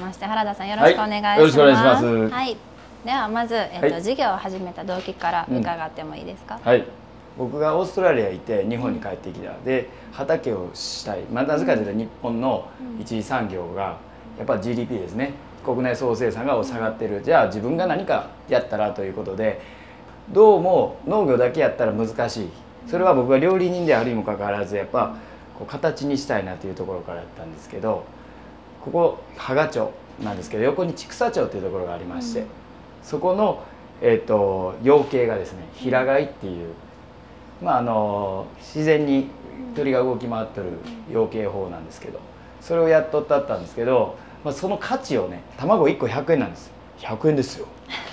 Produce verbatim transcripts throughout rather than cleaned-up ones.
まして原田さん、よろしくお願いします。はい、よろしくお願いします。はい、ではまず、えっとはい、事業を始めた動機から伺ってもいいですか。 うん、はい、僕がオーストラリアにいて日本に帰ってきた、うん、で畑をしたい、まあ、なぜかというと日本の一次産業がやっぱ ジーディーピー ですね、国内総生産が下がってる、じゃあ自分が何かやったらということで、どうも農業だけやったら難しい、それは僕が料理人であるにもかかわらずやっぱこう形にしたいなというところからやったんですけど、ここ芳賀町なんですけど横に千種町っていうところがありまして、うん、そこの、えー、と養鶏がですね平飼いっていう、まあ、あの自然に鳥が動き回ってる養鶏法なんですけど、それをやっとったったんですけど、まあ、その価値をね、卵いっこひゃくえんなんです。ひゃくえんですよ。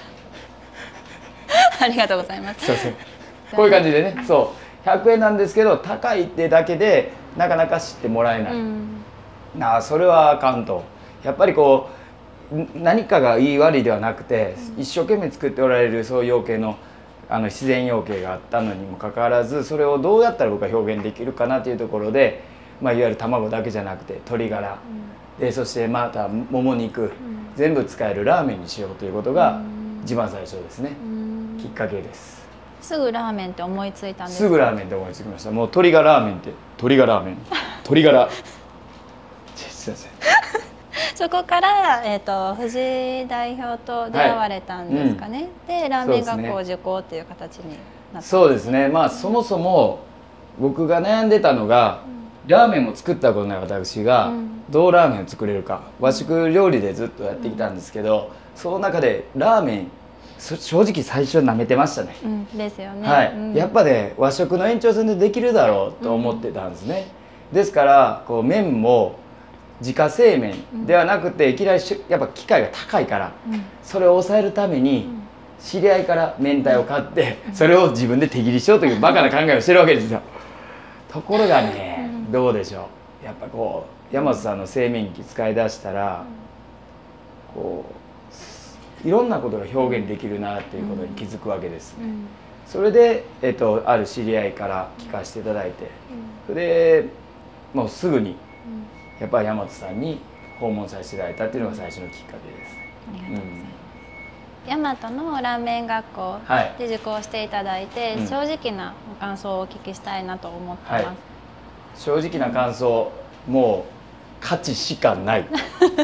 ありがとうございます。 そうそう、こういう感じでね、そうひゃくえんなんですけど高いってだけでなかなか知ってもらえない、うん、なあそれはあかんと。やっぱりこう何かがいい悪いではなくて、うん、一生懸命作っておられるそういう養鶏のあの自然養鶏があったのにもかかわらず、それをどうやったら僕は表現できるかなというところで、まあ、いわゆる卵だけじゃなくて鶏ガラ、うん、でそしてまたもも肉、うん、全部使えるラーメンにしようということが一番最初ですね、うん、きっかけです。 すぐラーメンって思いついたんですか？ すぐラーメンって思いつきました。もう鶏がラーメンって鶏がラーメン鶏ガラすいませんそこから、えーと、藤井代表と出会われたんですかね、はい、うん、でラーメン学校受講っていう形になったんですね。 そうですね、まあそもそも僕が悩んでたのが、うん、ラーメンも作ったことない私がどうラーメンを作れるか、和食料理でずっとやってきたんですけど、うん、その中でラーメン正直最初舐めてましたね、 うん、ですよね、 はい、 うん、 やっぱね和食の延長線でできるだろうと思ってたんですね、うん、ですからこう麺も自家製麺ではなくて、いきなりやっぱ機械が高いから、うん、それを抑えるために知り合いから明太を買ってそれを自分で手切りしようというバカな考えをしてるわけですよ。ところがね、どうでしょう、やっぱこう大和さんの製麺機使い出したらこういろんなことが表現できるなっていうことに気づくわけですね。それで、えっと、ある知り合いから聞かせていただいて、それでもうすぐにやっぱり大和さんに訪問させていただいたっていうのが最初のきっかけです。 ありがとうございます。大和のラーメン学校で受講していただいて、はい、正直な感想をお聞きしたいなと思ってます。はい、 正直な感想、もう価値しかない。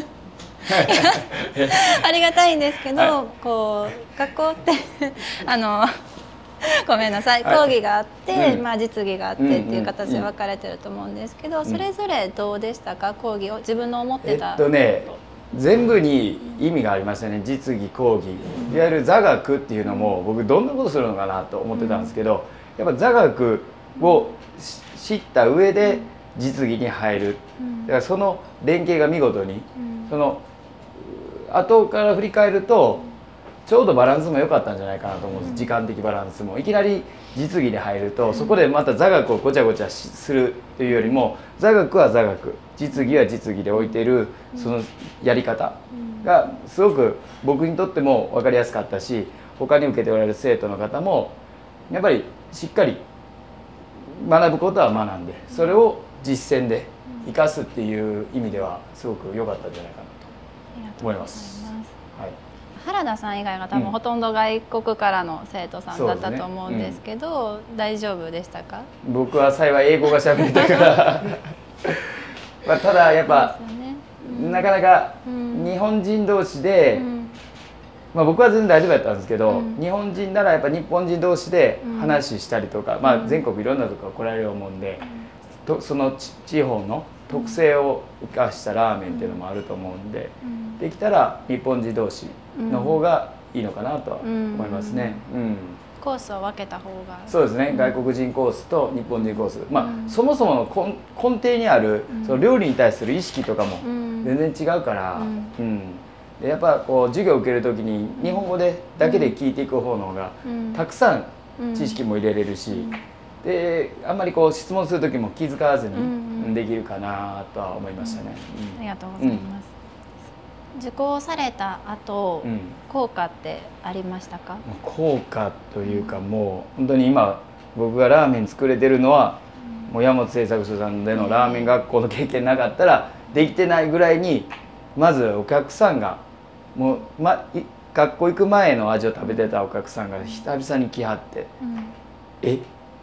ありがたいんですけど、はい、こう学校ってあのごめんなさい、講義があって、はい、まあ実技があってっていう形で分かれてると思うんですけど、それぞれどうでしたか、講義を自分の思ってた。 えっとね、全部に意味がありましたね。実技、講義、いわゆる座学っていうのも僕どんなことするのかなと思ってたんですけど、やっぱ座学を知った上で実技に入る、だからその連携が見事に、その後から振り返るとちょうどバランスも良かったんじゃないかなと思うんです。時間的バランスもいきなり実技で入るとそこでまた座学をごちゃごちゃするというよりも、座学は座学、実技は実技で置いてるそのやり方がすごく僕にとっても分かりやすかったし、他に受けておられる生徒の方もやっぱりしっかり学ぶことは学んで、それを実践で生かすっていう意味ではすごく良かったんじゃないかなと思います。はい、 原田さん以外が多分ほとんど外国からの生徒さんだったと思うんですけど、うん、大丈夫でしたか？ 僕は幸い英語が喋れたからまあただやっぱ、ね、うん、なかなか日本人同士で、うん、まあ僕は全然大丈夫だったんですけど、うん、日本人ならやっぱ日本人同士で話したりとか、うん、まあ全国いろんなところ来られると思うんで、うん、とその地方の特性を生かしたラーメンっていうのもあると思うんで、うん、できたら日本人同士の方がいいのかなとは思いますね。うん、 コースを分けた方が。 そうですね、うん、外国人コースと日本人コース、まあ、うん、そもそもの根根底にある、うん、その料理に対する意識とかも全然違うから、うんうん、でやっぱこう授業を受ける時に日本語でだけで聞いていく方の方が、うん、たくさん知識も入れれるし、うん、であんまりこう質問する時も気遣わずにできるかなとは思いましたね。 ありがとうございます。うん、受講された後、うん、効果ってありましたか？ 効果というか、もう本当に今僕がラーメン作れてるのは、もう大和製作所さんでのラーメン学校の経験なかったらできてないぐらいに、 まずお客さんがもう、ま、学校行く前の味を食べてたお客さんが久々に来はって「うん、えっ?」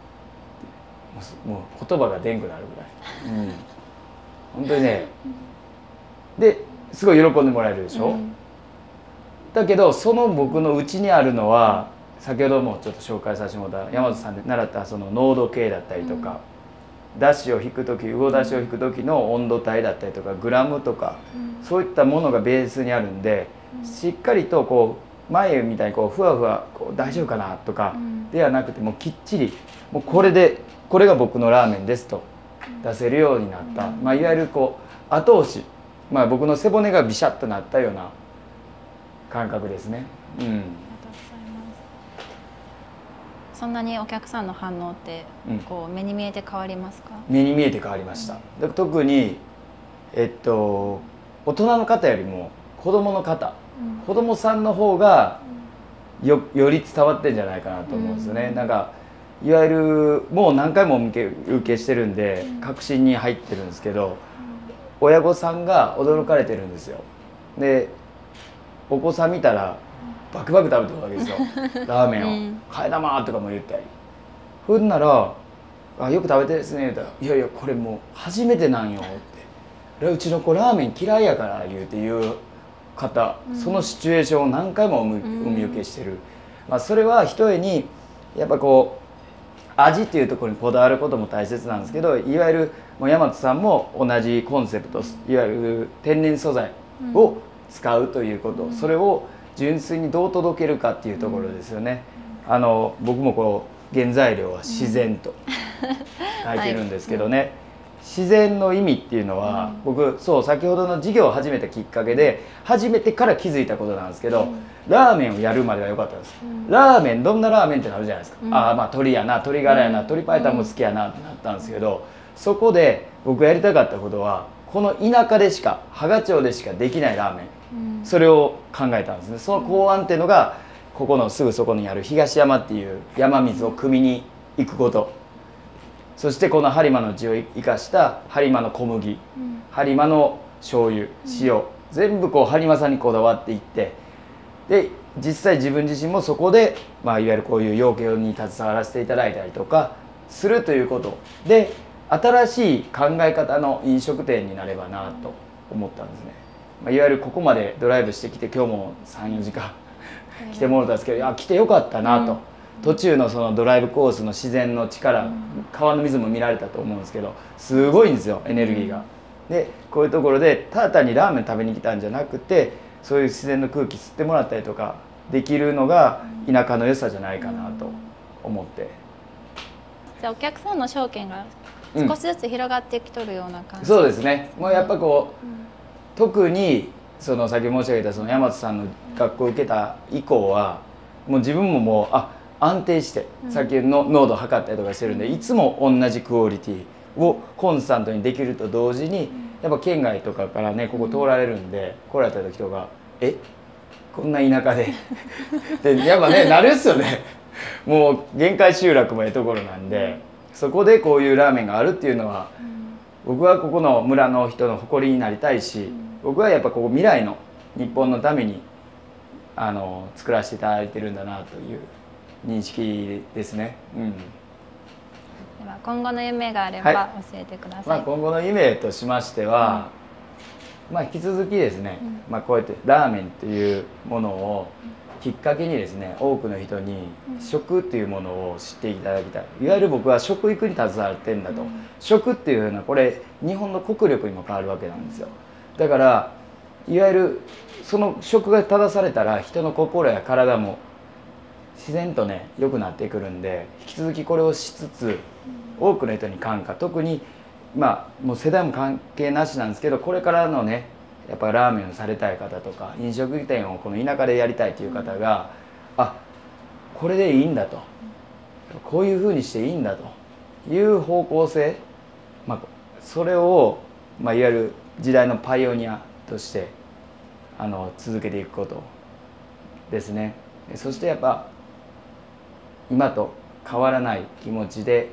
もう言葉が出んくなるぐらい、うん、本当にねですごい喜んでもらえるでしょ、うん、だけどその僕の内にあるのは先ほどもちょっと紹介させてもらった山本さんで習ったその濃度計だったりとか、うん、だしを引く時魚だしを引く時の温度帯だったりとかグラムとか、うん、そういったものがベースにあるんで、うん、しっかりとこう前みたいにこうふわふわこう大丈夫かなとかではなくてもうきっちりもうこれでこれが僕のラーメンですと出せるようになった、まあ、いわゆるこう後押し、まあ、僕の背骨がビシャッとなったような感覚ですね。うん、ありがとうございます。 そんなにお客さんの反応ってこう目に見えて変わりますか？ 目に見えて変わりました。うん、特にえっと大人の方よりも子供の方、うん、子供さんの方が よ, より伝わってんじゃないかなと思うんですよね。うん、なんかいわゆるもう何回も受け受けしてるんで確信に入ってるんですけど、親御さんが驚かれてるんですよ。でお子さん見たらバクバク食べてるわけですよラーメンを、うん、替え玉とかも言ったり。ふんなら「あよく食べてですね」言うたら「いやいやこれもう初めてなんよ」って「うちの子ラーメン嫌いやから」言うて言う方、うん、そのシチュエーションを何回もお見受けしてる、うん、まあ、それはひとえにやっぱこう味っていうところにこだわることも大切なんですけど、いわゆるもう大和さんも同じコンセプト、いわゆる天然素材を使うということ、うん、それを純粋にどう届けるかっていうところですよね。うん、あの僕もこう原材料は自然と書いてるんですけどね、はい、自然の意味っていうのは、うん、僕そう先ほどの事業を始めたきっかけで初めてから気づいたことなんですけど、うん、ラーメンをやるまでは良かったんです。うん、ラーメンどんなラーメンってなるじゃないですか。うん、ああまあ鶏やな鶏ガラやな、うん、鶏白湯も好きやなってなったんですけど、そこで僕やりたかったことはこの田舎でしか芳賀町でしかできないラーメン、うん、それを考えたんですね。その考案っていうのがここのすぐそこにある東山っていう山水を汲みに行くこと、そしてこの播磨の地を生かした播磨の小麦、うん、播磨の醤油塩、うん、全部こう播磨さんにこだわっていって、で実際自分自身もそこで、まあ、いわゆるこういう養鶏に携わらせていただいたりとかするということで新しい考え方の飲食店になればなと思ったんですね。まあ、いわゆるここまでドライブしてきて今日もさん、よじかん来てもらったんですけど、いや来てよかったなと、うん、途中のそのドライブコースの自然の力、うん、川の水も見られたと思うんですけどすごいんですよエネルギーが。でこういうところでただ単にラーメン食べに来たんじゃなくてそういう自然の空気吸ってもらったりとかできるのが田舎の良さじゃないかなと思って。 じゃあお客さんの証券が少しずつ広がってきとるような感じ、 うん、そうですね。もうやっぱこう、うん、特にその先申し上げたその大和さんの学校を受けた以降はもう自分ももうあ安定して先の濃度を測ったりとかしてるんで、いつも同じクオリティをコンスタントにできると同時にやっぱ県外とかからねここ通られるんで来られた時とか「えこんな田舎で」でやっぱねなるっすよね。もう限界集落もええところなんでそこでこういうラーメンがあるっていうのは僕はここの村の人の誇りになりたいし、僕はやっぱここ未来の日本のためにあの作らせていただいてるんだなという認識ですね。うん、では今後の夢があれば教えてください。 はい、まあ、今後の夢としましては、うん、まあ引き続きですね、うん、まあこうやってラーメンっていうものをきっかけにですね多くの人に食っていうものを知っていただきたい。いわゆる僕は食育に携わってんだと、うん、食っていうのはこれ日本の国力にも変わるわけなんですよ。だからいわゆるその食が正されたら人の心や体も自然とね良くなってくるんで、引き続きこれをしつつ多くの人に感化、特にまあもう世代も関係なしなんですけどこれからのねやっぱラーメンをされたい方とか飲食店をこの田舎でやりたいという方があこれでいいんだと、こういうふうにしていいんだという方向性、まあ、それを、まあ、いわゆる時代のパイオニアとしてあの続けていくことですね。そしてやっぱ今と変わらない気持ちで、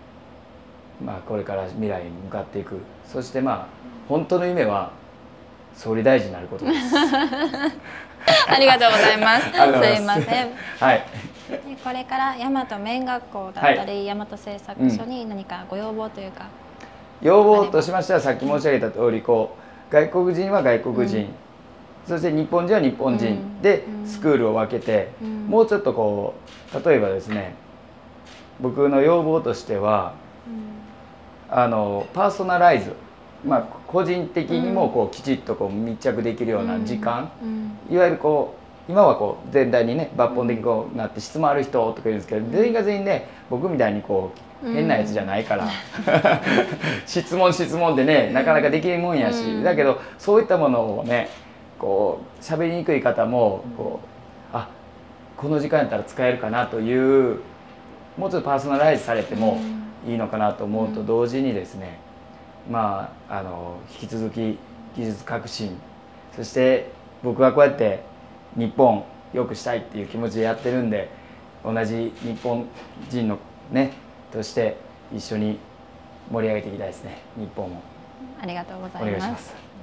まあ、これから未来に向かっていく。そしてまあ本当の夢は総理大臣になることです。 ありがとうございます。すいません。 はい。 これから大和麺学校だったり、大和製作所に何かご要望というか。 要望としましては、さっき申し上げた通り、こう外国人は外国人、うん、そして日本人は日本人でスクールを分けて、うん、もうちょっとこう例えばですね、僕の要望としては、うん、あのパーソナライズ、まあ、個人的にもこうきちっとこう密着できるような時間、うんうん、いわゆるこう今はこう全体にね抜本的にこうなって質問ある人とか言うんですけど、全員が全員ね僕みたいにこう変なやつじゃないから、うん、質問質問でねなかなかできるもんやし、うん、だけどそういったものをねこう喋りにくい方もこう、あこの時間やったら使えるかなという、もうちょっとパーソナライズされてもいいのかなと思うと同時にですね、まああの引き続き技術革新、そして僕はこうやって日本良くしたいっていう気持ちでやってるんで、同じ日本人のねとして一緒に盛り上げていきたいですね、日本を。 ありがとうございます。 お願いします。